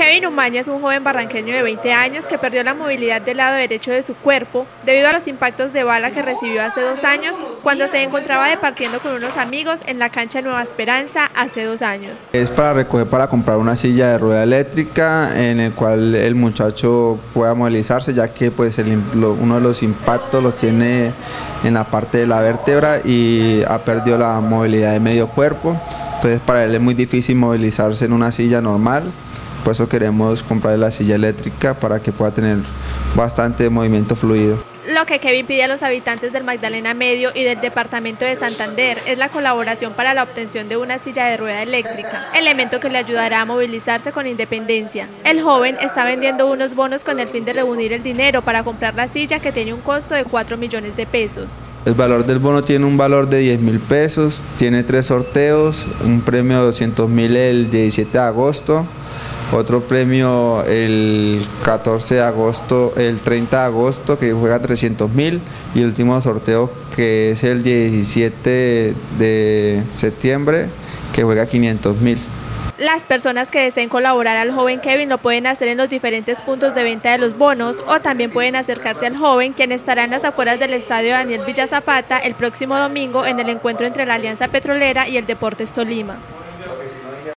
Kevin Umaña es un joven barranqueño de 20 años que perdió la movilidad del lado derecho de su cuerpo debido a los impactos de bala que recibió hace 2 años cuando se encontraba departiendo con unos amigos en la cancha Nueva Esperanza hace 2 años. Es para comprar una silla de rueda eléctrica en el cual el muchacho pueda movilizarse, ya que pues uno de los impactos los tiene en la parte de la vértebra y ha perdido la movilidad de medio cuerpo. Entonces para él es muy difícil movilizarse en una silla normal. Por eso queremos comprar la silla eléctrica para que pueda tener bastante movimiento fluido. Lo que Kevin pide a los habitantes del Magdalena Medio y del departamento de Santander es la colaboración para la obtención de una silla de rueda eléctrica, elemento que le ayudará a movilizarse con independencia. El joven está vendiendo unos bonos con el fin de reunir el dinero para comprar la silla, que tiene un costo de 4 millones de pesos. El valor del bono tiene un valor de 10.000 pesos, tiene 3 sorteos, un premio de 200.000 el 17 de agosto, otro premio el 14 de agosto, el 30 de agosto que juega 300.000 y el último sorteo que es el 17 de septiembre que juega 500.000. Las personas que deseen colaborar al joven Kevin lo pueden hacer en los diferentes puntos de venta de los bonos o también pueden acercarse al joven, quien estará en las afueras del estadio Daniel Villa Zapata el próximo domingo en el encuentro entre la Alianza Petrolera y el Deportes Tolima.